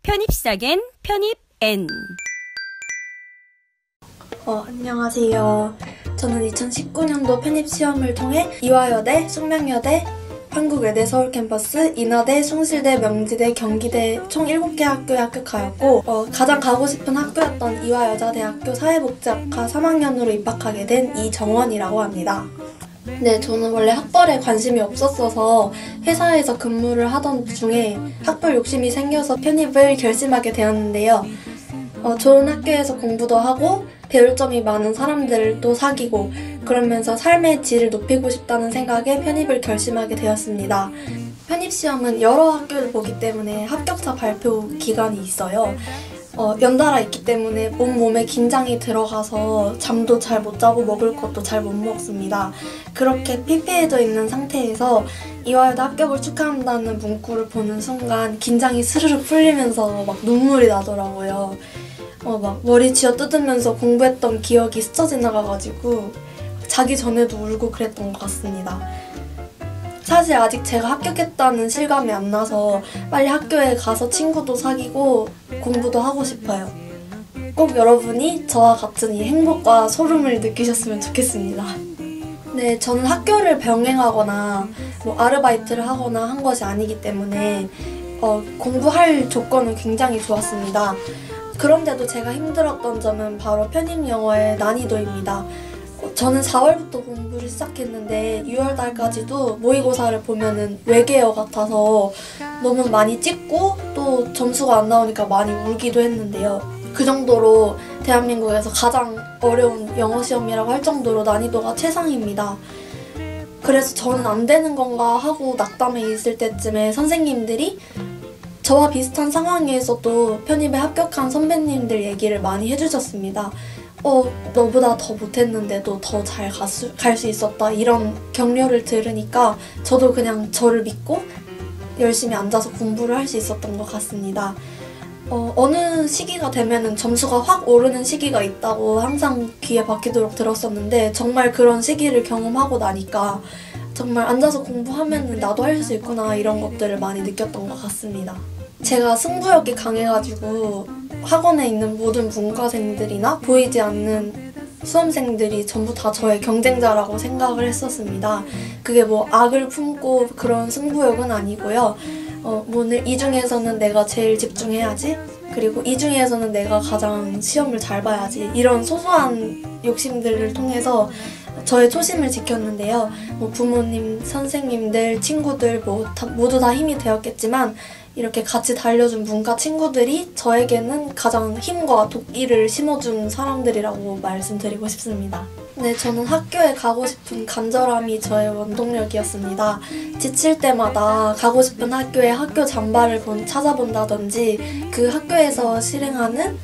편입시작엔 편입N. 안녕하세요. 저는 2019년도 편입시험을 통해 이화여대, 숙명여대, 한국외대 서울캠퍼스, 인하대, 숭실대, 명지대, 경기대 총 7개 학교에 합격하였고 가장 가고 싶은 학교였던 이화여자대학교 사회복지학과 3학년으로 입학하게 된 이정원이라고 합니다. 네, 저는 원래 학벌에 관심이 없었어서 회사에서 근무를 하던 중에 학벌 욕심이 생겨서 편입을 결심하게 되었는데요. 좋은 학교에서 공부도 하고 배울 점이 많은 사람들도 사귀고 그러면서 삶의 질을 높이고 싶다는 생각에 편입을 결심하게 되었습니다. 편입시험은 여러 학교를 보기 때문에 합격자 발표 기간이 있어요. 연달아 있기 때문에 몸에 긴장이 들어가서 잠도 잘 못 자고 먹을 것도 잘 못 먹습니다. 그렇게 피폐해져 있는 상태에서 이화여대 합격을 축하한다는 문구를 보는 순간 긴장이 스르르 풀리면서 막 눈물이 나더라고요. 막 머리 쥐어뜯으면서 공부했던 기억이 스쳐 지나가가지고 자기 전에도 울고 그랬던 것 같습니다. 사실 아직 제가 합격했다는 실감이 안 나서 빨리 학교에 가서 친구도 사귀고 공부도 하고 싶어요. 꼭 여러분이 저와 같은 이 행복과 소름을 느끼셨으면 좋겠습니다. 네, 저는 학교를 병행하거나 아르바이트를 하거나 한 것이 아니기 때문에 공부할 조건은 굉장히 좋았습니다. 그런데도 제가 힘들었던 점은 바로 편입 영어의 난이도입니다. 저는 4월부터 공부를 시작했는데 6월달까지도 모의고사를 보면은 외계어 같아서 너무 많이 찍고 또 점수가 안 나오니까 많이 울기도 했는데요. 그 정도로 대한민국에서 가장 어려운 영어 시험이라고 할 정도로 난이도가 최상입니다. 그래서 저는 안 되는 건가 하고 낙담해 있을 때쯤에 선생님들이 저와 비슷한 상황에서도 편입에 합격한 선배님들 얘기를 많이 해주셨습니다. 너보다 더 못했는데도 더 잘 갈 수 있었다 이런 격려를 들으니까 저도 그냥 저를 믿고 열심히 앉아서 공부를 할 수 있었던 것 같습니다. 어느 시기가 되면은 점수가 확 오르는 시기가 있다고 항상 귀에 박히도록 들었었는데 정말 그런 시기를 경험하고 나니까 정말 앉아서 공부하면은 나도 할 수 있구나 이런 것들을 많이 느꼈던 것 같습니다. 제가 승부욕이 강해가지고 학원에 있는 모든 문과생들이나 보이지 않는 수험생들이 전부 다 저의 경쟁자라고 생각을 했었습니다. 그게 악을 품고 그런 승부욕은 아니고요. 오늘 이 중에서는 내가 제일 집중해야지, 그리고 이 중에서는 내가 가장 시험을 잘 봐야지, 이런 소소한 욕심들을 통해서 저의 초심을 지켰는데요. 부모님, 선생님들, 친구들 모두 다 힘이 되었겠지만 이렇게 같이 달려준 문과 친구들이 저에게는 가장 힘과 도끼를 심어준 사람들이라고 말씀드리고 싶습니다. 네, 저는 학교에 가고 싶은 간절함이 저의 원동력이었습니다. 지칠 때마다 가고 싶은 학교의 학교 잠바를 찾아본다든지 그 학교에서 실행하는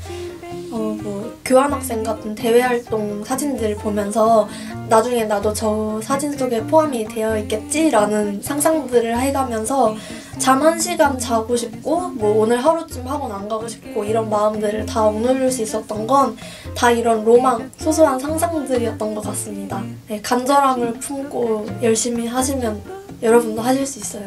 교환학생 같은 대외활동 사진들을 보면서 나중에 나도 저 사진 속에 포함이 되어 있겠지라는 상상들을 해가면서 잠 1시간 자고 싶고 오늘 하루쯤 학원 안 가고 싶고 이런 마음들을 다 억누를 수 있었던 건 다 이런 로망, 소소한 상상들이었던 것 같습니다. 네, 간절함을 품고 열심히 하시면 여러분도 하실 수 있어요.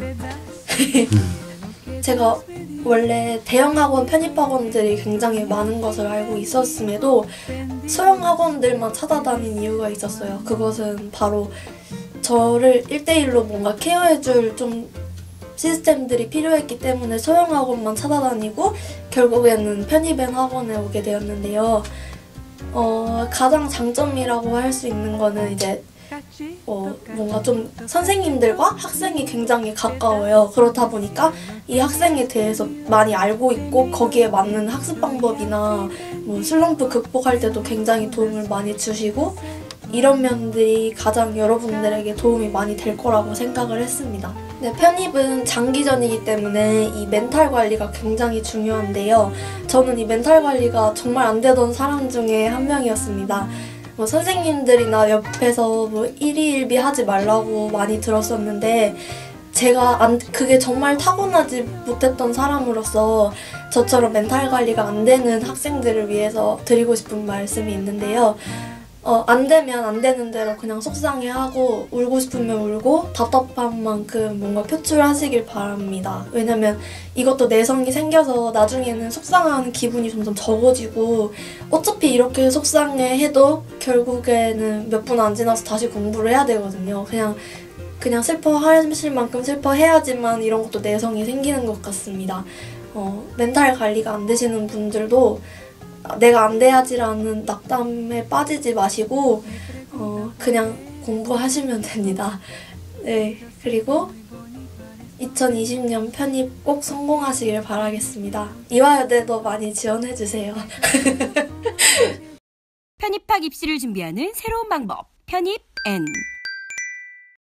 제가 원래 대형학원 편입학원들이 굉장히 많은 것을 알고 있었음에도 소형학원들만 찾아다닌 이유가 있었어요. 그것은 바로 저를 1대1로 뭔가 케어해줄 좀 시스템들이 필요했기 때문에 소형학원만 찾아다니고 결국에는 편입엔 학원에 오게 되었는데요. 가장 장점이라고 할 수 있는 거는 이제 뭔가 좀 선생님들과 학생이 굉장히 가까워요. 그렇다 보니까 이 학생에 대해서 많이 알고 있고 거기에 맞는 학습 방법이나 슬럼프 극복할 때도 굉장히 도움을 많이 주시고 이런 면들이 가장 여러분들에게 도움이 많이 될 거라고 생각을 했습니다. 네, 편입은 장기전이기 때문에 이 멘탈 관리가 굉장히 중요한데요. 저는 이 멘탈 관리가 정말 안 되던 사람 중에 한 명이었습니다. 선생님들이나 옆에서 일희일비 하지 말라고 많이 들었었는데 제가 그게 정말 타고나지 못했던 사람으로서 저처럼 멘탈 관리가 안 되는 학생들을 위해서 드리고 싶은 말씀이 있는데요. 안 되면 안 되는 대로 그냥 속상해하고 울고 싶으면 울고 답답한 만큼 뭔가 표출하시길 바랍니다. 왜냐면 이것도 내성이 생겨서 나중에는 속상한 기분이 점점 적어지고 어차피 이렇게 속상해해도 결국에는 몇 분 안 지나서 다시 공부를 해야 되거든요. 그냥 슬퍼하실 만큼 슬퍼해야지만 이런 것도 내성이 생기는 것 같습니다. 멘탈 관리가 안 되시는 분들도 내가 안 돼야지라는 낙담에 빠지지 마시고 그냥 공부하시면 됩니다. 네, 그리고 2020년 편입 꼭 성공하시길 바라겠습니다. 이화여대도 많이 지원해주세요. 편입학 입시를 준비하는 새로운 방법, 편입 N.